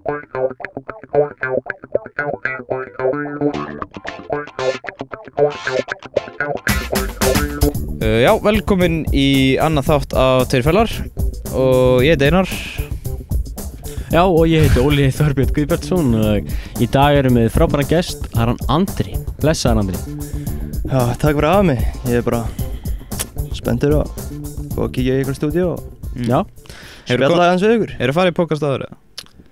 Já, velkomin í annað þátt á Tveir fellar og ég Einar. Já, og ég heiti Óli Þorbjörn Guðbjartsson og í dag erum við frábæran gest, það er hann Andri. Blessaður Andri. Já, takk fyrir að mig. Ég er bara spenntur og fá að kíkja í ykkur stúdíu og Já. spjalla hans við ykkur. Eru farið í podcast áður eða?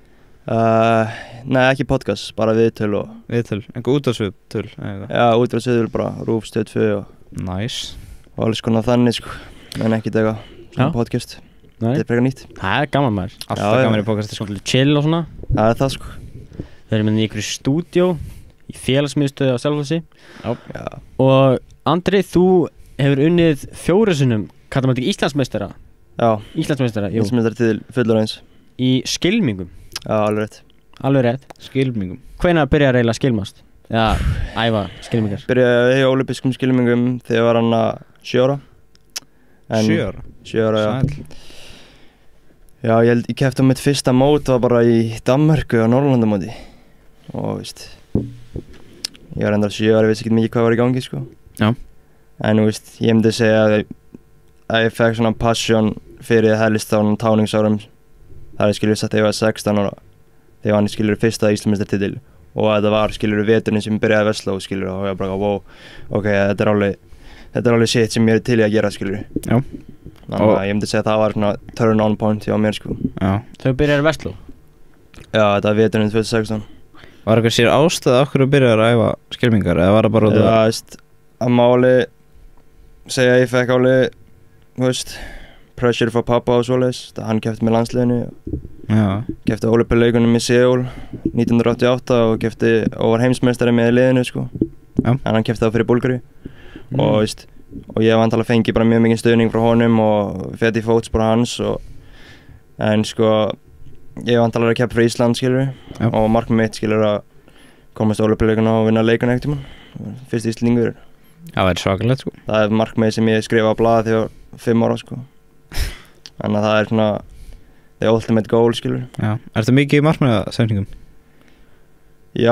Nei, ekki podcast, bara viðtöl og Viðtöl, einhver útvarpsviðtöl eða eitthvað? já, útvarpsviðtöl bara, RÚV, Stöð 2 og Nice. alls konar þannig sko, en ekkert eitthvað svona Já. podcast. Nei. Þetta er frekar nýtt. Það er gaman maður. Alltaf Já, gaman já. í podcasti. Svolítið chill og svona. Það er það sko. Við erum í ykkur stúdíó í félagsmiðstöðu á Selfossi. Já. Og Andri, þú hefur unnið 4 sinnum, kallar maður ekki Íslandsmeistara? Já, Íslandsmeistara, jú. sem þetta er til fullorðins. Í skylmingum. Já, alveg rétt. Alveg rétt. Skylmingum. Hvenær byrjar eiginlega að skylmast? Já, æfa skylmingar. Byrjaði í ólympískum skylmingum þegar ég var hann að 7 ára. 7 ára? 7 ára, já. Sæll. Já, ég keppti á mitt fyrsta mót var bara í Danmörku á Norrlandamóti og veist, ég var endar 7 ára, ég veist ekki mikið hvað var í gangi sko. Já. En veist, ég myndi segja að ég fekk svona passion fyrir hellistáðunum táningsárum þar ég skilur satt að ég var 16 ára þegar hann skilur fyrsta Íslandsmeistaratitil og þetta var skilur veturinn sem byrjaði að vesla og skilur og ég bara wow, ok, þetta er alveg shit sem ég er til í að gera skilur. Já. Þannig að ég myndi segja að það var svona turn on point hjá mér sko. Já. Þau byrjar í Vestló. Já, þetta var veturinn 2016. Var eitthvað sér ástæða okkur að byrja að æfa skylmingar eða var það bara út af Já, veist, að máli segja að ég fekk alveg, þú veist, pressure frá pappa og svoleiðis. Hann keppti með landsliðinu, Já. keppti Ólympíuleikunum í Seúl 1988 og var heimsmeistari með liðinu sko. Já. En hann keppti það fyrir Búlgaríu og veist, og ég hef vantilega fengið bara mjög mikið stuðning frá honum og fett í fótspor hans en sko ég hef vantilega að keppa fyrir Ísland skilur Já. og markmið mitt skilur að komast á Ólympíuleikuna og vinna leikuna ekkert tímann. Fyrst Íslendingur. Það væri svakalegt sko. Það er markmið sem ég skrifa á blaði þegar ég var 5 ára sko. Þannig að það er svona the ultimate goal skilur. Já. Ertu mikið í markmiðasæfningum? Já,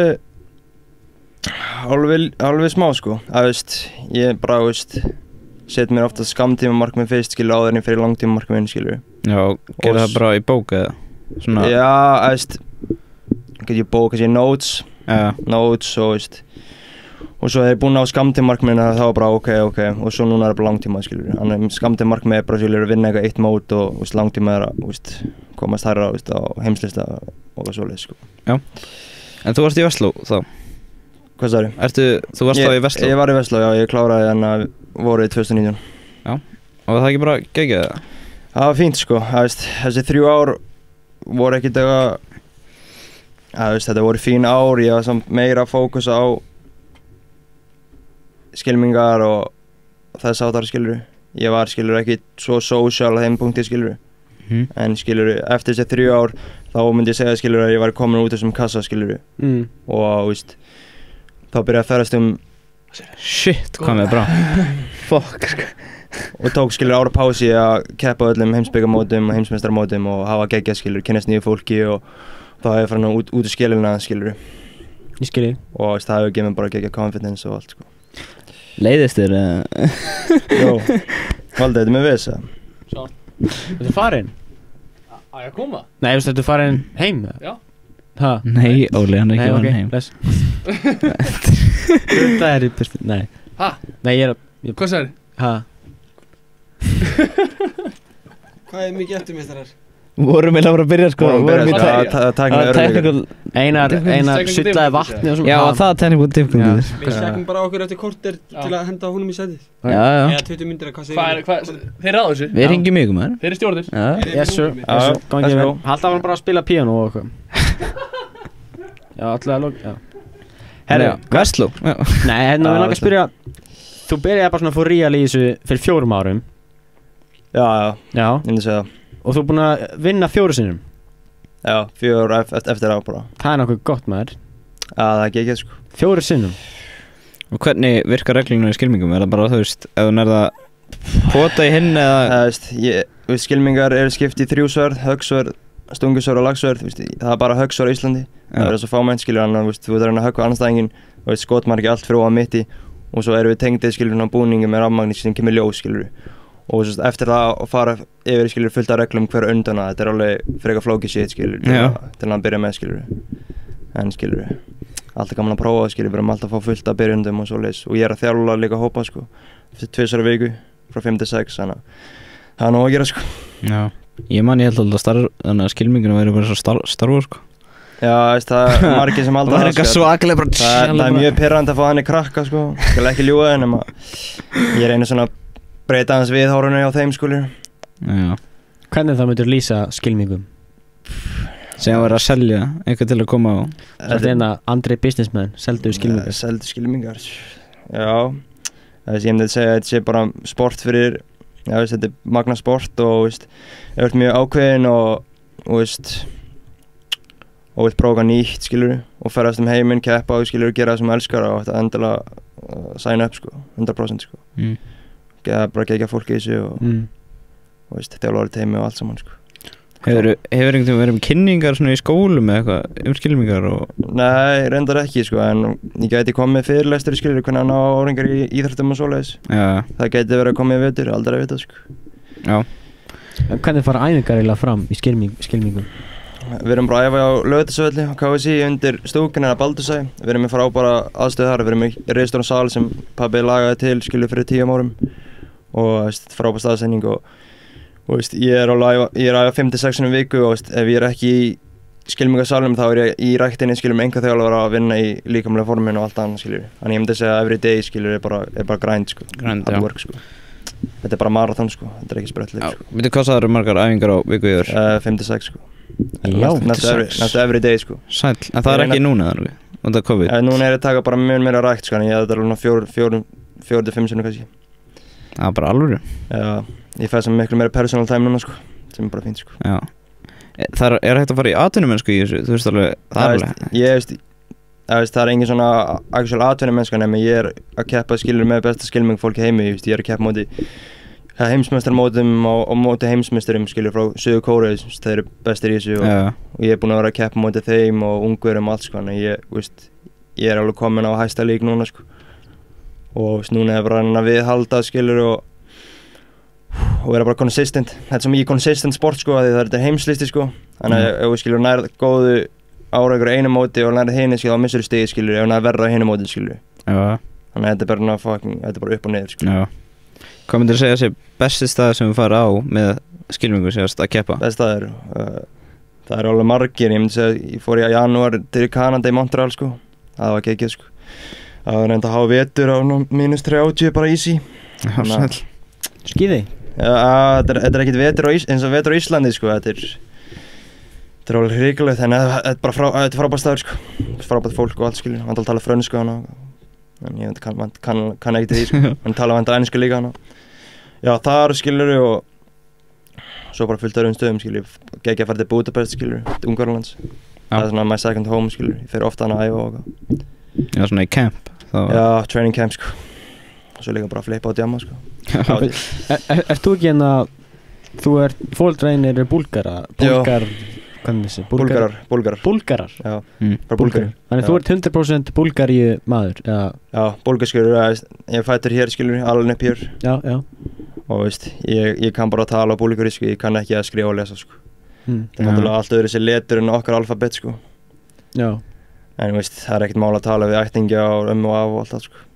alveg smá sko. Það veist, ég bara veist set mér ofta skammtíma markmið fyrst skilur áður en ég fyrir langtíma markmið skilur. Já, gerðu það bara í bók eða? Svona. Já, það veist, get ég bók kannski notes og veist. Og svo þegar ég búinn á skammtíma markmiðinu þá var bara ok og svo núna er það bara langtíma skilur. Þannig skammtíma markmið er bara skilur að vinna eitthvað eitt mót og veist, langtíma er að veist, komast hærra veist, á heimslista og svoleiðis sko. Já. En þú varst í Vestló þá? Hvað sagði? Þú varst þá í Vestló? Ég var í Vestló, já, ég kláraði hérna vorið 2019. Já. Og var það ekki bara geggjað það? Það var fínt sko, þessi 3 ár voru ekkert eitthvað, þetta voru fín ár, ég var samt meira að fókusa á skylmingar og þess áttar skilur. Ég var skilur ekki svo social á þeim punkti skilur. En skilur, eftir þessi 3 ár þá myndi ég segja skilur að ég var komin út þessum kassa skilur. Og veist, þá byrjaði að ferðast Shit, hvað með bra. Fuck sko. og tók skilur ára pási að keppa öllum heimsbyggamótum og heimsmeistaramótum og hafa geggjað skilur, kynnast nýju fólki og þá hef ég farin út úr skilina skilur. Ég skil. Og veist, það hefur gefið mér bara geggjað confidence og allt sko. Leiðist þér? Jó, valdi þetta með vesa. Þetta farin? Á ég að koma? Nei, þú veist, þetta farin heim? Já. Ha? Nei, Óli, hann er ekki farin heim. Bless. Þetta er í byrstu, nei. Ha? Nei, ég er að... Hvað sagði? Ha? Hvað er mikið eftirmeistarar? Vorum við að byrja sko. Technical Einar sullaði vatni og svona. Já, það technical difficulties. Við sjakkum bara okkur eftir korter til að henda honum í sætið. Já. Eða 20 myndir að hvað segir Þeir ráðu þessu? Við ringjum ykkur maður. Þeir eru stjórnir? Yes sir. Halda hann bara að spila píano og eitthvað. Já, alltaf að lóka. Herra, Vestló. Nei, hérna við langar að spyrja. Þú byrjaði bara svona for real í þessu fyrir 4 árum. Já, ég myndi segja það. Og þú er búinn að vinna 4 sinnum? Já, 4 eftir á bara. Það er nokkuð gott maður. Já, það er ekki sko. 4 sinnum? Og hvernig virkar regluna í skylmingum? Er það bara, þú veist, ef þú nærða pota í hinn eða? Skylmingar eru skipt í 3 sverð, höggsverð, stungusvör og lagsvör, það bara höggsvör á Íslandi. Það svo fámennt, skilur, þannig að þú ert að reyna að höggva anstæðinginn, skotmarki allt fyrir ofan mitti og svo erum við tengdið, skilur, búningi með rafmagni sem kemur ljós, skilur. Og eftir það að fara yfir, skilur, fullt af reglum hver undana, þetta alveg frekar flókið shit, skilur, til að byrja með, skilur. En, skilur, alltaf gaman að prófa, skilur, við erum alltaf að fá fullt af byrjundum og svoleiðis. Og ég er að þjálfa líka hópa, sko, 2 í viku, frá 5 til 6, þannig að það er nóg að gera, sko. Já, ég held að skylminginu væri bara svo starfur, sko. Já, það er margir sem aldrei það er mjög pirrandi að fá hann í krakka, sko. Ég skal ekki ljúga þeim, ég reyni svona að breyta hans viðhorfinu á þeim, skilur. Já. Hvernig það myndir lýsa skylmingum? Sem að vera að selja eitthvað til að koma á. Þetta er Andri businessman, seldu skylmingar. Seldu skylmingar, já. Ég myndi að segja að þetta sé bara sport fyrir, þetta er magna sport og ég ert mjög ákveðin og vill prófa nýtt, skilur, og ferðast heiminn, keppa og skilur, gera það sem elskar og þetta endilega signa upp, sko, 100%, sko. Bara gegja fólk í þessu og þjálfari teimi og allt saman, sko. Hefur einhvern veginn verið kynningar svona í skólum eða eitthvað skylmingar og... Nei, reyndar ekki, sko, en ég gæti komið fyrirlestur, skilur, hvernig að ná áringar í íþróttum og svoleiðis. Já. Það gæti verið að komið í vetur, aldrei að vita, sko. Já. Hvernig fara æfingar eiginlega fram í skylmingum? Við erum bara að æfa á Laugardalsvelli á KSÍ undir stúkunni eða Baldursæ. Við erum með frábæra aðstöðu þar, við erum með risastóran sal sem pabbi lagaði til, skilur, fyrir 10 árum og frábær staðsetning og ég er að æfa 5 til 6 viku og ef ég er ekki í skylmingasalnum þá er ég í ræktinni, skilur, með einkaþjálfara að vinna í líkamlega forminu og allt annað, skilur. Þannig ég myndi að segja að every day, skilur, er bara grind, sko. Hard work, sko. Þetta er bara marathon, sko. Þetta er ekki sprettleik, sko. Veitu hvað það eru margar æfingar á viku yfir? 5 til 6, sko. Já, næstu every day, sko. Sæll, en það er ekki núna, þannig, undan COVID? Núna er ég að taka bara mjög meira rækt, sko, en ég þetta alveg 4 til 5 sinnum, kannski. Það er bara alvöru? Já, ég fæ sem miklu meira personal time núna, sko, sem er bara fínt, sko. Já. Það er hægt að fara í atvinnumennsku í þessu, þú veist alveg, það er engin svona actual atvinnumennsku, nema ég er að keppa, skilur, með besta skylming fólki heimi, ég er að keppa móti heimsmeistarmótum og móti heimsmeisturum, skilur, frá Suður Kóreu, þeir eru bestir í þessu og ég er búinn að vera að keppa móti þeim og ungverjum og allt, sko, þannig ég er alveg komin á hæsta lík núna, sko, og núna er bara að viðhalda, skilur, og vera bara consistent. Þetta er svo mikið consistent sport, sko, því það er heimslisti, sko, þannig að ef við, skilur, nærð góðu árangur á einu móti og nærð hinu, skilur, þá missur stigi, skilur, ef nærð verra á hinu móti, skilur. Þannig að þetta er bara upp og niður, skilur. Hvað myndir þú segja sé besti staður sem við fara á með skylmingu segast að keppa? Besti staður? Það eru alveg margir, ég myndi segja, ég fór í janúar til Kanada í Montreal, sko. Það var geggjað, sko. Það var reynd að hafa vetur á -30 bara easy. Já, sæll. Skíði? Já, þetta er ekkert vetur eins og vetur á Íslandi, sko. Þetta er alveg hrikalegt, en þetta er frábært staður, sko. Frábært fólk og allt, skilur. Vandal tala frönsku hana. En ég kann ekki til því, sko. En tala vandal ensku líka hana. Já, þar, skilur, og svo bara fullt öðrum stöðum, skilur. Geggjað að fara til Budapest, skilur, til Ungverjalands. Það er svona my second home, skilur. Ég fer ofta hana að æfa og eitthvað. Já, svona í camp? Já, training camp, sko. Og svo líka bara að flippa og djamma, sko. Ert þú ekki þú fóreldrar búlgarar? Hvernig þessi? Búlgarar? Já, frá Búlgaríu. Þannig þú ert 100% Búlgaríu maður? Já, búlgarskur, ég fættur hér, skilur, alveg upp hér. Já. Og ég kann bara að tala á búlgarísku, ég kann ekki að skrifa og lesa, sko. Það er náttúrulega allt öðru sér letur en okkar alfabet, sko. Já. En það er ekkert mál að tala við ættingja og og af og allt það, sko.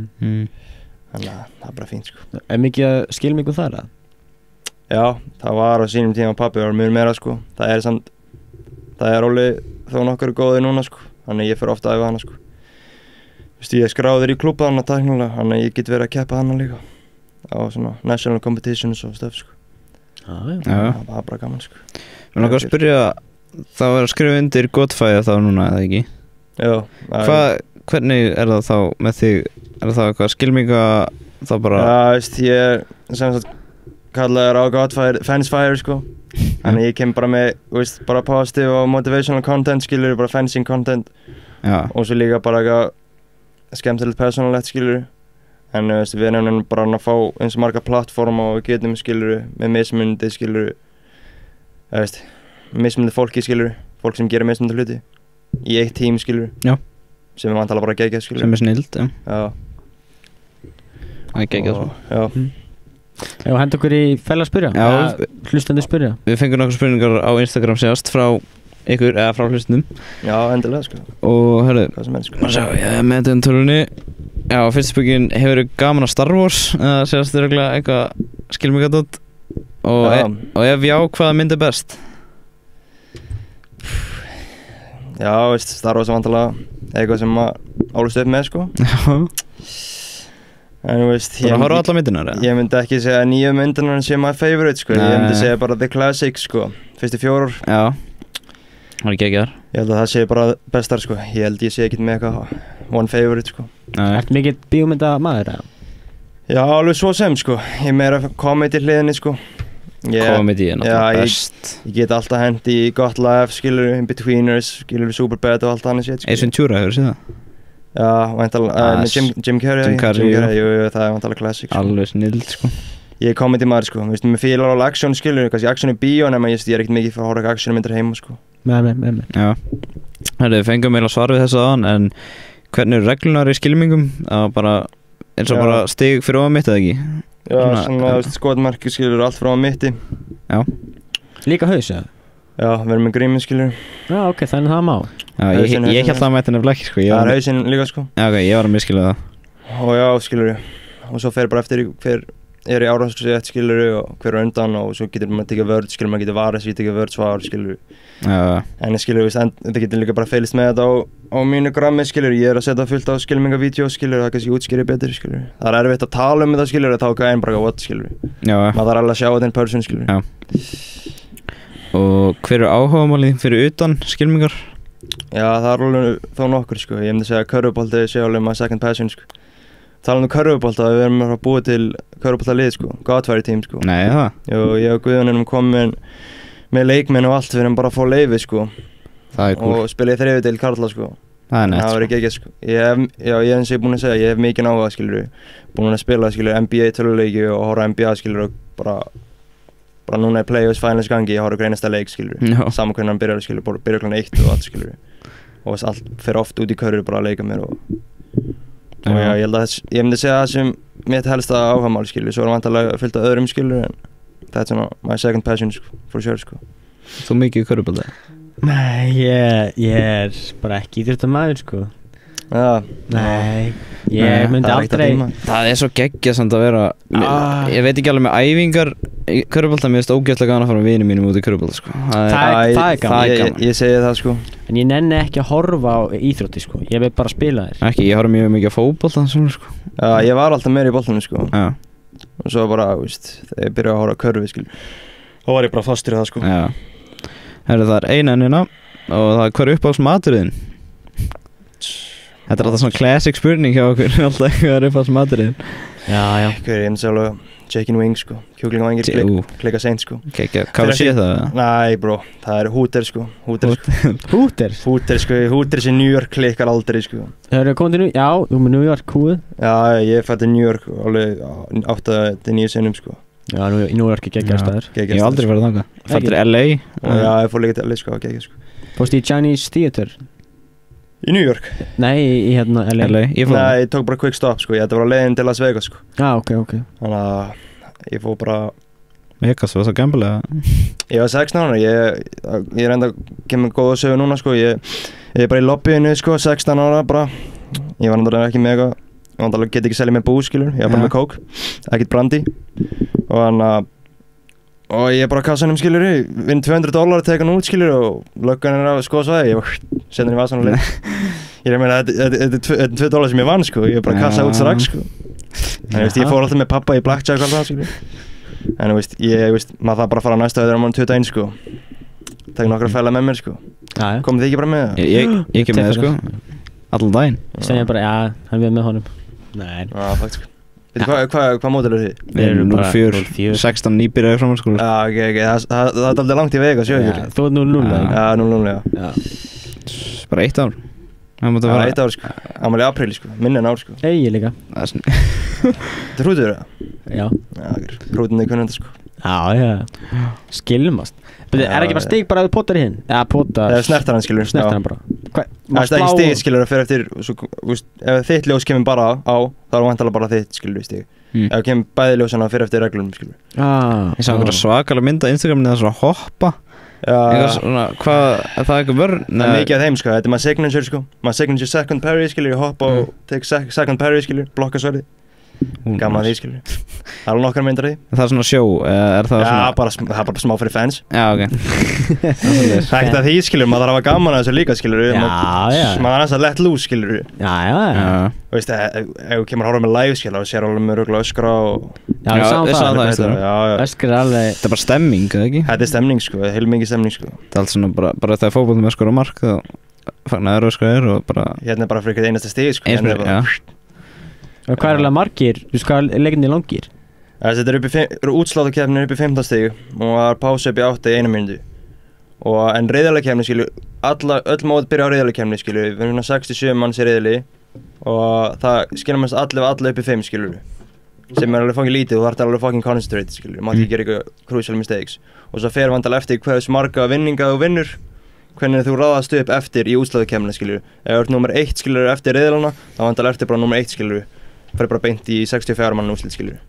Þannig að það er bara fínt, sko. Er mikið skylmingum þar, eða? Já, það var á sínum tíma pabbi var mjög meira, sko. Það er alveg þó nokkur góði núna, sko. Þannig ég fer ofta að æfa hana, sko. Ég er skráður í klúbba hana tæknilega, þannig ég get verið að keppa hana líka. Á svona national competitions og stöf, sko. Já. Það var bara gaman, sko. Mér langar að spyrja, það var að skrifa undir Godfæði þá núna, eða ekki? Já. Hvernig er það þá með þig? Er það eitthvað skylminga þá bara? Já, ég sem sagt kallaður á Godfire, fansfire, sko. Þannig ég kem bara með, bara positive og motivational content, skilur, bara fencing content. Já. Og svo líka bara eitthvað skemmtilegt persónulegt, skilur. En við erum bara að fá eins og marga plattforma og við getum, skilur, með mismundi, skilur. mismunandi fólki, skilur, fólk sem gerir mismunandi hluti í eitt tím, skilur. Já. Sem er vantala bara geggjað, skilur. Sem er snild, já. Já. Það er geggjað, sko. Já. Já, henda okkur í fæla að spyrja. Já. Hlustandi spyrja. Við fengum nokkur spurningar á Instagram síðast frá ykkur, eða frá hlustundum. Já, endilega, sko. Og, hörðu, Hvað sem er, sko. maður sjá, ég er með þetta tölunni. Já, fyrsta spurningin, hefur þið gaman að Star Wars? Eða séðast þið regla eitthvað skilmingadótt? Og ef já, hvaða mynd er best? Já, veist, Star Wars er vantilega eitthvað sem maður álust upp með, sko. Já. En þú veist, Þú horfa á alla myndirnar, eða? ég myndi ekki segja að nýju myndirnar sé my favorite, sko. Ég myndi segja bara the classics, sko. Fyrstu 4. Já. Það er geggjaðar. Ég held að það sé bara bestar, sko. Ég held ég sé ekkert með eitthvað one favorite, sko. Nei. Ertu mikill bíómynda maður, eða? Já, alveg svo sem, sko. Ég er meira comedy hliðinni, sko. Comedy er náttúrulega best. Ég get alltaf hendi í Got Life, skilur, In-Betweeners, skilur, Superbad og allt annað shit, Ace Ventura, hefur þið það? Já, væntalega, Jim Carrey, jú, það er væntalega classic, sko. Alveg snild, sko. Ég er comedy maður, sko. Þú veist, mér fílar alveg action, skilur, kannski action í bíó, nema ég er ekkert mikið fyrir að horfa action myndir heima, sko. Með. Já. Herðu, við fengum meila svar við þessu aðan, en hvernig eru reglunar í skilmingum? Það var bara, eins og bara stig fyrir ofan mitt, eða ekki? Já, svona, þú veist, skotmarki, skilur, allt frá mitti. Já. Líka haus, eða? Já, við erum með grímið, skilur. Já, ok, þannig það má. Já, ég held það mætti nefnilega ekki, sko. Það er hausinn líka, sko. Já, ok, ég var að miskila það. Og já, skilur, og svo fer bara eftir hver er í áráskursett, skilur, og hver er undan, og svo getur maður tekið vörð, skilur, maður getur varið sér, tekið vörð svar, skilur. Já. En ég skilur, þetta getur líka bara feilist með þetta á mínu grammi, skilur, ég er að setja fullt á skilmingavídeó, skilur, það kannski útskýrir betur, skilur. Það er erfitt að tala um þetta, skilur, þá gæðin bara what, skilur. Já. Maður þarf alveg að sjá þetta in person, skilur. Já. Og hver er áhugamálið fyrir utan skilmingar? Já, það er alveg þó nokkur, sko. Ég myndi segja að körfubolti sé alveg my second passion, sko. Talandi um körfubolta, við erum að búa til körfuboltalið, sko. Godfæri tím, sko. Nei, það? Jú, ég og Guðjón erum komin með leikmenn og allt, við erum bara að fá leyfi, sko. Það er cool. Og spila í þriðju deild karla, sko. Það er nett, Það verður ekki, sko. Ég eins og ég er búinn að segja, ég hef mikið áhuga, skilur. Búinn að spila, skilur, NBA töluleiki og horfa NBA, skilur, og bara núna er playoffs finals gangi, ég horfa greinasta leik, skilur. Saman hvernig hann byrjar, skilur, byrjar kl. 1 og allt, skilur. Og allt fer oft út í körfu bara að leika mér og já, ég held að ég myndi segja það sem mitt helsta áhugamál, skilur. Svo er vantarlega fullt af öðrum, skilur, en þetta er svona my second passion, sko, for sure, sko. Þú mikið í körfubolta? Nei, ég er bara ekki íþróttamaður, sko. Já. Nei, ég myndi aldrei. Það er svo geggjað samt að vera ég veit ekki alveg með æfingar í körfubolta, mér finnst ógeðslega gaman að fara með vinum mínum út í körfubolta, sko. Það er gaman. Ég segi það, sko. En ég nenni ekki að horfa á íþrótti, sko. Ég vil bara spila þér. Ekki, ég horfa mjög mikið á fótbolta, svona, sko. Já, ég var alltaf meira í boltanum, sko. Já. Og svo bara, veist, þegar ég byrjaði að horfa á körfu, skilur, þá var ég bara fastur í það, sko. Já. Herru, það er eina ennina og það er hver uppáhalds maturinn? Þetta er alltaf svona classic spurning hjá okkur, alltaf hver uppáhalds maturinn. Já. Hver er eins og alveg chicken wings, sko. Kjúkling og engir klika seint, sko. Hvað sé það? Nei, bro, það er Hooter, sko. Hooter, sko. Hooter sem New York klikkar aldrei, sko. Það eru komið til New York? Já, þú með New York húið? Já, ég fætti New York alveg 8-9 sinnum, sko. Já, New York er geggjastæður. Ég hef aldrei farið þangað. Fættir LA? Já, ég fór líka til LA, sko, geggja, sko. Fórstu í Chinese Theater? Í New York? Nei, í hérna LA. Nei, ég tók bara quick stop, sko. Þetta var á leiðin til Las Vegas, sko. Já, ok. Þannig að ég fór bara Vegas var það gambilega? Ég var 16 ára, ég er enda kemur góða sögu núna, sko. Ég er bara í lobbyinu, sko, 16 ára bara. Ég var náttúrulega ekki með eitthvað. Ég vandalega get ekki selja með bús, skilur. Ég var bara með kók, ekkert brandi. Og ég er bara á kassanum, skilur. Vinn $200, teka hann út, skilur. Og löggan er að skoða svæði. Ég setja hann í vasan og leið. Ég er að meina, þetta er $2 sem ég vann, sko. Ég er bara að kassa út strax, sko. Þannig, ég fór alltaf með pappa í blackjack og alltaf, skilur. En maður það bara að fara á næsta þegar maður 21, sko. Tek nokkra fæla með mér, sko. Komið þið ekki bara með það? Ég kem með það, sko. Allan daginn. Sem ég bara, já, hann við með honum. Nei. Já, faktisk. Hvað mótil eru þið? Við erum 04, 16 nýbyrjaði framhaldsskóla. Já, ok, það er aldrei langt í Vegas, sjö ekki? Þú ert 0-0, Já, 0-0, já. Bara 1 ár. Það var 1 ár, sko. Ámæli í apríli, sko. Minni en ár, sko. Ég líka. Þetta er hrútur, það? Já. Hrútinni í kunnenda, sko. Já, skilmast. Ekki bara stig bara að þú potar í hinn? Já, potar. Eða snertar hann, skilur. Snertar hann bara. Það er ekki stig, skilur, að fyrir eftir, ef þitt ljós kemur bara á, þá er vantalega bara þitt, skilur, stig. Ef kemur bæði ljósana fyrir eftir reglum, skilur. Ég sá einhverja svakalega mynd á Instagramni það svona hoppa. Svona, er það eitthvað vörn? Það er mikið af þeim, sko. Þetta er maður signature, sko. Maður signature second parry, skilur, hoppa og take second parry, skilur, blokka sverði. Gaman því, skilur. Það er nokkar myndar því. Það er svona sjó, er það svona? Já, það er bara smá fyrir fans. Já, ok. Það er ekkert að því, skilur, maður þarf að hafa gaman að þessu líka, skilur. Já. Maður er aðeins að let loose, skilur. Já. Þú veist, ef þú kemur að horfa með live, skilur, þá sér alveg mjög röglega öskra og... Já, við sáum það. Öskra er alveg... Þetta er bara stemming, eða ekki? Þetta er stemming, sko, heilmikið stemming, sko. Það er allt svona bara þegar fótboltum öskar á mark, þá fagnar öskar og bara... Hérna er bara fyrir einasta stig, sko. Og hvað er alveg margir? Þú veist hvað leikindi langir? Þetta eru útsláttarkeppnir upp í 15 stig og það er pása upp í 8 í 1 mínútu. En riðlarkeppni, skilur, öll mót byrja á riðlarkeppni, skilur, við erum 67 manns í riðli og það skilur mest alla upp í 5, skilur. Sem er alveg fucking lítið og það er alveg fucking concentrate, skilur, maður ekki gera eitthvað crucial mistakes. Og svo fer vandalega eftir hversu marga vinninga þú vinnur, hvernig þú raðast upp eftir í útsláttarkeppnina, skilur. Ef þú ert nummer 1, skilur, eftir riðlana, þá vandalega eftir bara nummer 1, skilur. Fyrir bara beint í 64 mann úrslit, skilur.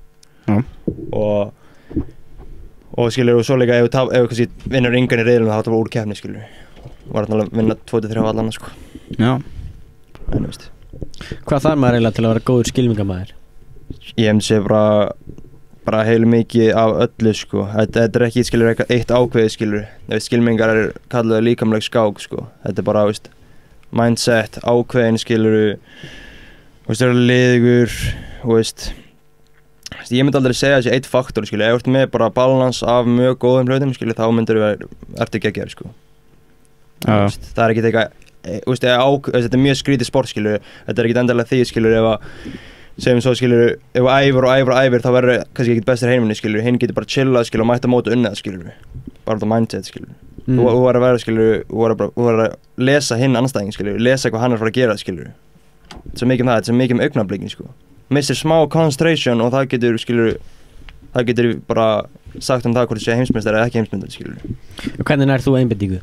Og skilur, og svo líka ef þú vinnur yngan í riðlunum þá er það bara úr keppni, skilur. Var þarna að vinna 2-3 á allana, sko. Já. En þú veist. Hvað þarf maður eiginlega til að vera góður skylmingamæður? Ég hef séð bara heilu mikið af öllu, sko. Þetta er ekki, skilur, eitt ákveðið, skilur. Skylmingar er kallað líkamleg skák, sko. Þetta er bara, veist, mindset, ákveðin, skilur. Þú veist, það er liðugur, þú veist, ég myndi aldrei segja þessi eitt faktor, skilju, ef þú ert með bara balans af mjög góðum hlutum, skilju, þá myndir ertu geggjaður, sko. Það er ekkert eitthvað, þú veist, þetta er mjög skrítið sport, skilju, þetta er ekkert endilega því, skilju, segjum svo, skilju, ef þú æfir, þá verður kannski ekkert bestur heiminni, skilju, hinn getur bara chillað, skilju, og mætt að móta unnið, skilju, bara þetta mindset, skilju. Þú verður að vera, skilju, þú verður að lesa hinn anstæðing, skilju, lesa hvað hann er að fara að gera, skilju. Þetta er mikið um það, þetta er mikið um augnablikin, sko. Missir smá concentration og það getur bara sagt um það hvort þú sé heimsmeistari eða ekki heimsmeistari, skilur. Og hvernig nær þú einbeitingu?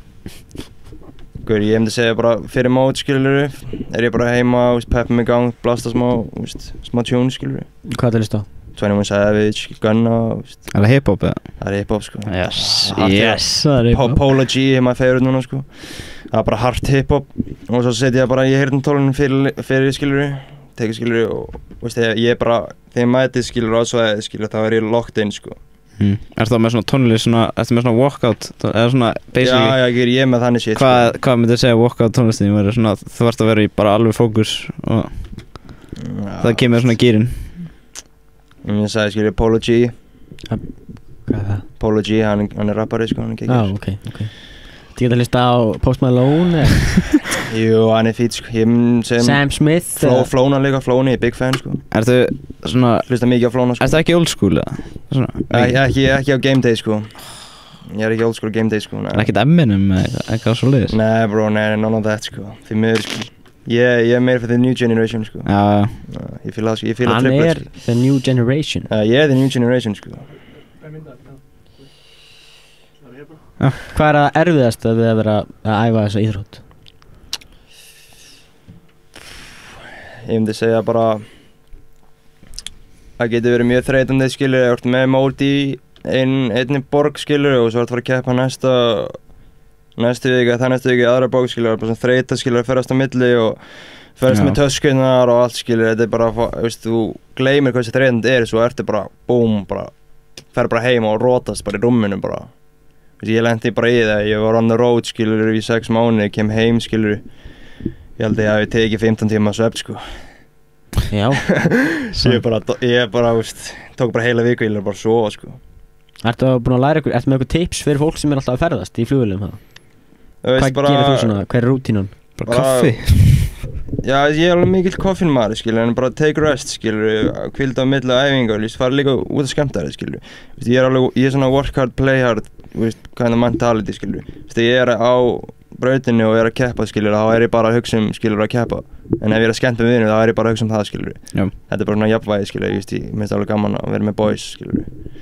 Ég myndi segja bara fyrir mót, skilur, ég bara heima, peppa mig í gang, blasta smá tune, skilur. Hvað er það list á? 21 Savage, Gunna, Er það hip-hop eða? Það er hip-hop, sko. Yes, það er hip-hop. Polo G er maður favorite núna, sko. Það er bara hard hip-hop og svo setja ég bara í heyrnartólunum fyrir skilur, tekið skilur og veist ég er bara, þegar ég mæti skilur á svæði skilur, þá er ég locked in, sko. Er það með svona tónlist, ertu með svona walkout, eða svona basically? Já, ég er með þannig shit, sko. Hvað myndið segja walkout tónlistin, þú ert að vera í bara alveg fókus og það kemur svona gýrin? Ég sagði skilur Polo G. Hvað er það? Polo G, hann er rappari, sko, hann er geggjur. Ok. Þú getur að lista á Post Malone eða? Jú, hann er fít, sko. Sam Smith? Flóna líka, Flóni, ég er big fan, sko. Ertu svona... Hlusta mikið á Flóna, sko. Ertu ekki old school, eða? Ekki á game day, sko. Ég er ekki old school game day, sko. Er ekkert Eminem eða eitthvað svo leiðis? Nei, bro, none of that, sko. Því miður, sko. Ég er meira fyrir the new generation, sko. Já. Ég fíla tripplet, sko. Hann er the new generation? Ég er the new generation, sko. Hvað er það erfiðast að við að vera að æfa þessa íþrótt? Ég myndi segja bara það getur verið mjög þreytandi, skilur, ef þú ert með mót í einni borg, skilur, og svo ert að fara að keppa næstu viku, það næstu viku í aðra borg, skilur, bara svona þreyta, skilur, ferðast á milli og ferðast með töskunar og allt, skilur, þetta er bara, veist, þú gleymir hvað þessi þreytandi svo ertu bara, búm, bara fer bara heim og rótast bara í rúminu bara. Ég lenti bara í það, ég var on the road, skilur, í 6 mánuði, kem heim, skilur, ég held að ég hafi tekið 15 tíma svefn, sko. Já. Ég bara, veist, tók bara heila viku, ég lær bara sofa, sko. Ertu búin að læra ykkur, ertu með eitthvað tips fyrir fólk sem er alltaf að ferðast í flugvélum, það? Hvað gerir þú svona, hver er rútínan? Bara kaffi. Já, ég er alveg mikill koffínmaður, skilur, en bara take rest, skilur, hvílda á milli æfingar, fara líka út að skemmta þér, skilur. Ég er svona work hard, play hard, kind of mentality, skilur. Ég er á brautinu og er að keppa, skilur, þá er ég bara að hugsa skilur, að keppa. En ef ég er að skemmta með vinnu, þá er ég bara að hugsa það, skilur. Já. Þetta er bara svona jafnvægi, skilur, ég finnst alveg gaman að vera með boys, skilur.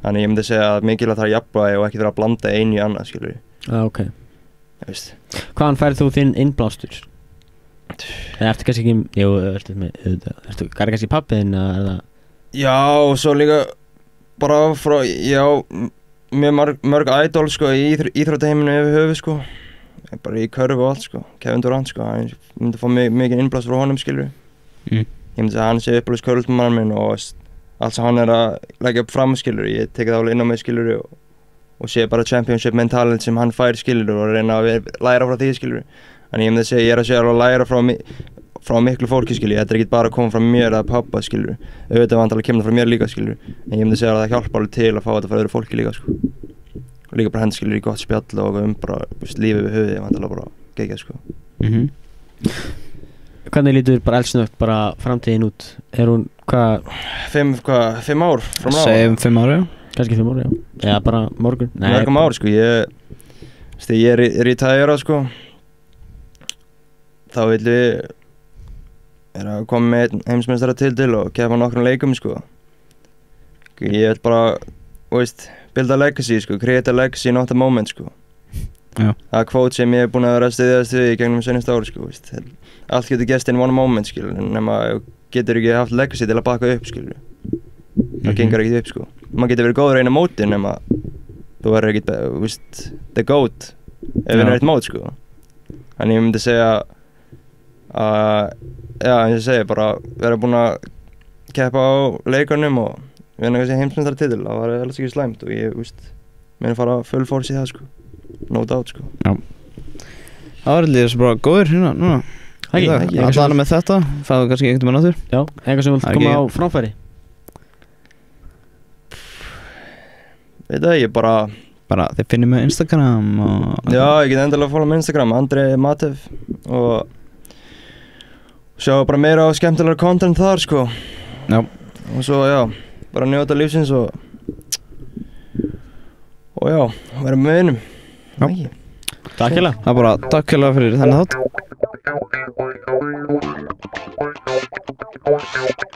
Þannig ég myndi segja að mikilvægt það jafnvægi og ekki vera að blanda einu í annað, skilur. Ok. Hvaðan færð þú þinn innblástur? Eða ertu kannski ekki, ertu kannski pappiðinn eða? Já, svo líka bara frá, mjög mörg idol, sko, í íþróttaheiminu yfir höfuð, sko. Bara í körfu og allt, sko. Kevin Durant, sko, hann myndi fá mikið innblástur frá honum, skilur. Ég myndi segja að hann sé uppáhalds körfuboltamann minn og allt sem hann að leggja upp fram, skilur. Ég tekið það alveg inn á mig, skilur, og sé bara championship mentality sem hann fær, skilur, og reyna að læra frá því, skilur. Þannig ég myndi segja, ég að segja alveg að læra frá miklu fólki, skilur. Þetta ekki bara að koma frá mér eða pappa, skilur. Auðvitað vantarlega kemur það frá mér líka, skilur. En ég myndi segja að það hjálpa alveg til að fá þetta frá öðru fólki líka, sko. Og líka bara henda, skilur, í gott spjall og bara lífið við höfuðið, vantarlega bara geggjað, sko. Hvernig lítur bara eldsnögt bara framtíðin út? Hún, hvað? 5 ár frá ná? Segjum 5 ár, já. Kannski 5 ár, já. Eða bara morgun? Mörgum ár, sko. Ég er retire, sko. Þá vil við að koma með einn heimsmeistara til og keppa nokkrum leikum, sko. Ég vil bara, builda legacy, sko. Create a legacy, not a moment, sko. Já. Það er kvót sem ég búinn að vera að styðjast við í gegnum seinasta ári, sko. Allt getur gerst in one moment, skilur, nema getur ekki haft legacy til að baka upp, skilur. Það gengur ekkert upp, sko. Maður getur verið góður einu móti, nema þú verður ekkert, the GOAT ef við erum eitt mót, sko. Þannig ég myndi segja að, eins og ég segi, bara vera búinn að keppa á leikunum og vinna kannski heimsmeistaratitil, það var alls ekki slæmt og ég, muni fara full force í það, sko. No doubt, sko. Já. Það var allir bara góður hérna, núna. Ekki. Allan með þetta, fæðu kannski einhvern veginn áttur. Já, eitthvað sem vil koma á framfæri. Veit það ekki, bara þið finnir mig á Instagram og... Já, ég get endilega að follow mig á Instagram, Andri Matev og sjá bara meira á skemmtilegar content þar, sko. Já. Og svo, bara njóta lífsins og já, vera með vinum. Já. Takk hérlega. Það bara, takk hérlega fyrir þennan þátt.